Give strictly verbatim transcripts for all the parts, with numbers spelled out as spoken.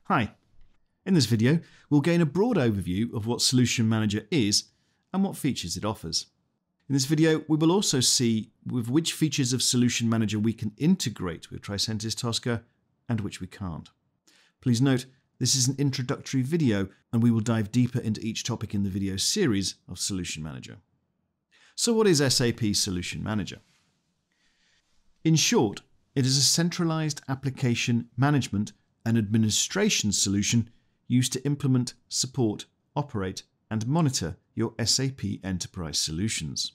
Hi. In this video, we'll gain a broad overview of what Solution Manager is and what features it offers. In this video, we will also see with which features of Solution Manager we can integrate with Tricentis Tosca and which we can't. Please note, this is an introductory video and we will dive deeper into each topic in the video series of Solution Manager. So what is S A P Solution Manager? In short, it is a centralized application management and administration solution used to implement, support, operate, and monitor your S A P enterprise solutions.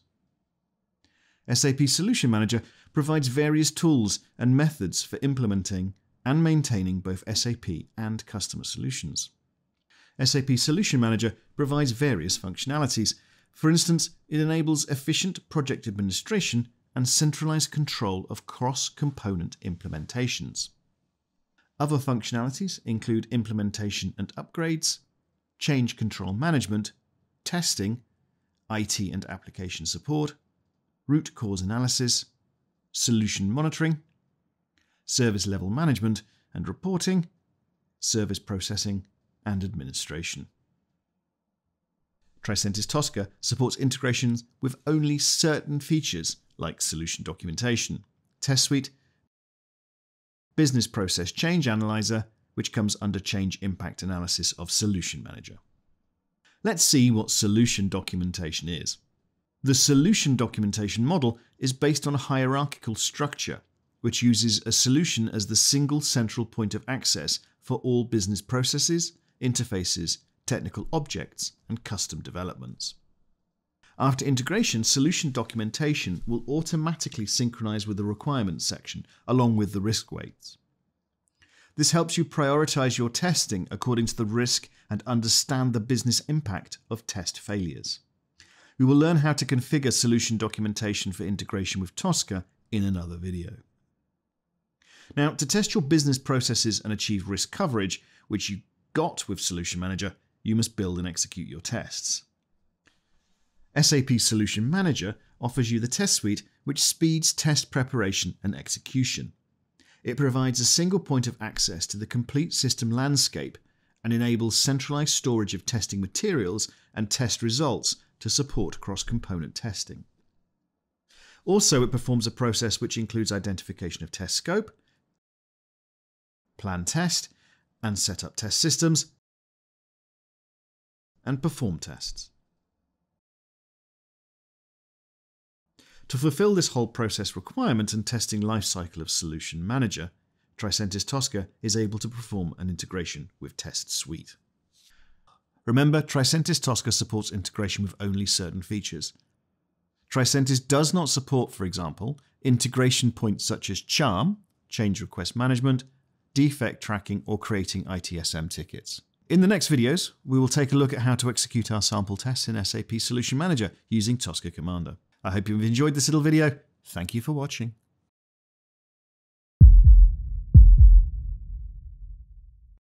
S A P Solution Manager provides various tools and methods for implementing and maintaining both S A P and customer solutions. S A P Solution Manager provides various functionalities. For instance, it enables efficient project administration and centralized control of cross-component implementations. Other functionalities include implementation and upgrades, change control management, testing, I T and application support, root cause analysis, solution monitoring, service level management and reporting, service processing, and administration. Tricentis Tosca supports integrations with only certain features like solution documentation, test suite, business process change analyzer, which comes under change impact analysis of Solution Manager. Let's see what solution documentation is. The solution documentation model is based on a hierarchical structure, which uses a solution as the single central point of access for all business processes, interfaces, technical objects, and custom developments. After integration, solution documentation will automatically synchronize with the requirements section, along with the risk weights. This helps you prioritize your testing according to the risk and understand the business impact of test failures. We will learn how to configure solution documentation for integration with Tosca in another video. Now, to test your business processes and achieve risk coverage, which you got with Solution Manager, you must build and execute your tests. S A P Solution Manager offers you the test suite, which speeds test preparation and execution. It provides a single point of access to the complete system landscape and enables centralized storage of testing materials and test results to support cross-component testing. Also, it performs a process which includes identification of test scope, plan test, and set up test systems, and perform tests. To fulfill this whole process requirement and testing lifecycle of Solution Manager, Tricentis Tosca is able to perform an integration with Test Suite. Remember, Tricentis Tosca supports integration with only certain features. Tricentis does not support, for example, integration points such as charm, change request management, defect tracking, or creating I T S M tickets. In the next videos, we will take a look at how to execute our sample tests in S A P Solution Manager using Tosca Commander. I hope you've enjoyed this little video. Thank you for watching.